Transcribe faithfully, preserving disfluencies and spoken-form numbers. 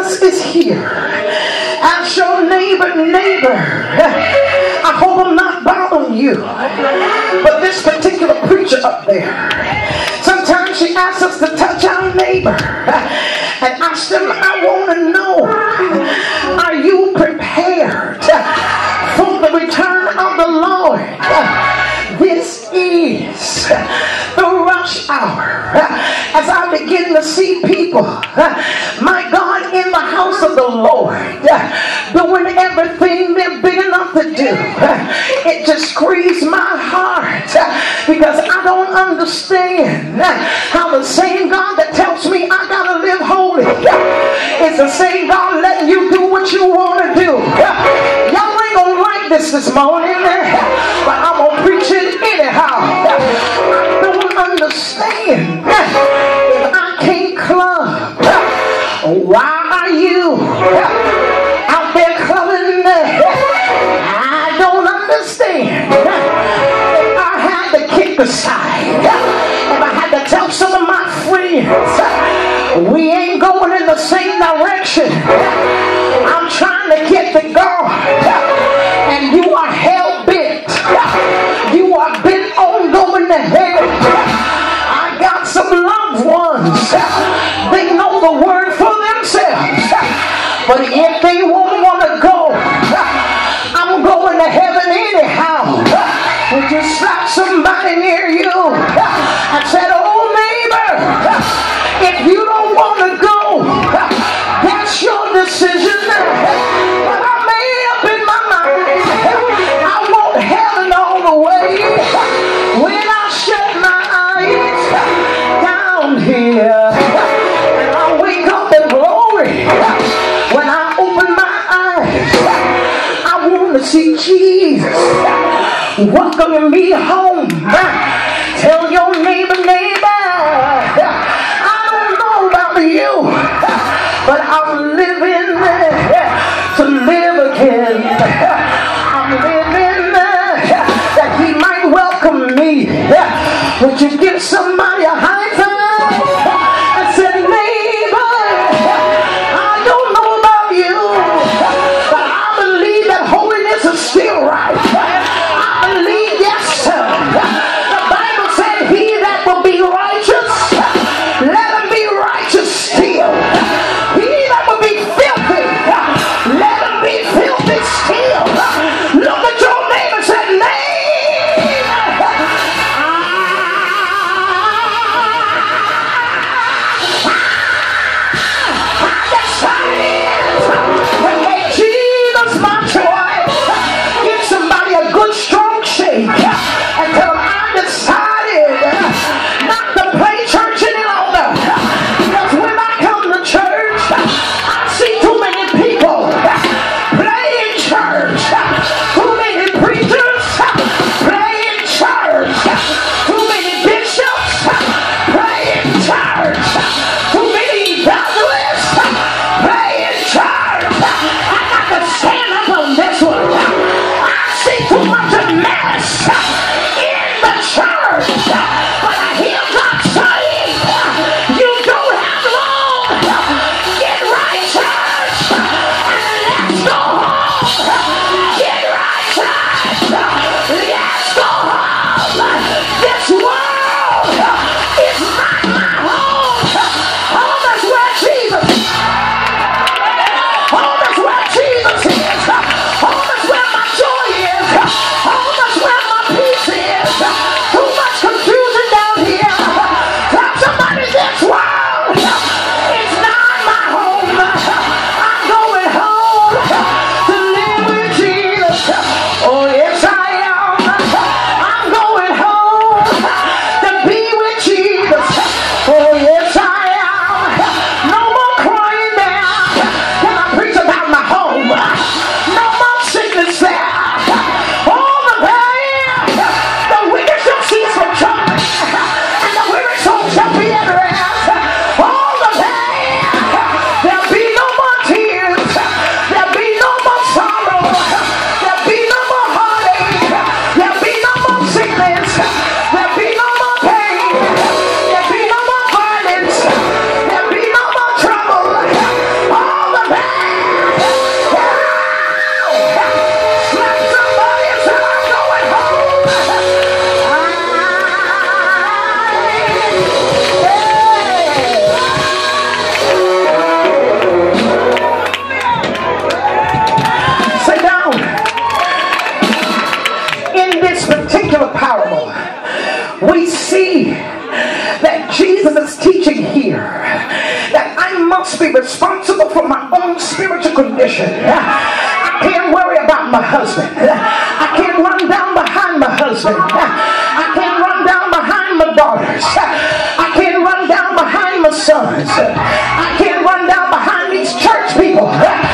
Jesus is here. Ask your neighbor, neighbor, I hope I'm not bothering you. But this particular preacher up there, sometimes she asks us to touch our neighbor and ask them, I want to know, are you prepared for the return of the Lord? This is the rush hour. As I begin to see people, my God, in the house of the Lord, doing everything they're big enough to do, it just grieves my heart because I don't understand how the same God that tells me I gotta live holy is the same God letting you do what you want to do. Y'all ain't gonna like this this morning, but I'm gonna preach it anyhow. I don't understand if I can't club. Why are you out there clubbing? I don't understand. If I had to kick aside, if I had to tell some of my friends, we ain't going in the same direction. I'm trying to get to God, and you are hell bent. You are bent on going to hell. I got some loved ones. They know the word for themselves. But if they won't want to go, I'm going to heaven anyhow. Would you slap somebody near you and said, oh neighbor, if you don't want to go, that's your decision. But I made up in my mind, I want heaven all the way. When I shut my eyes down here and I wake up in glory, when I open my eyes, I want to see Jesus welcoming me home. Tell your neighbor, neighbor, I don't know about you, but I'm living to live again. I'm living that he might welcome me. Would you give somebody a high five and say, neighbor, I don't know about you, but I believe that holiness is still right. I believe, yes, sir. The Bible said, he that will be righteous, let him be righteous still. He that will be filled teaching here that I must be responsible for my own spiritual condition. I can't worry about my husband. I can't run down behind my husband. I can't run down behind my daughters. I can't run down behind my sons. I can't run down behind these church people.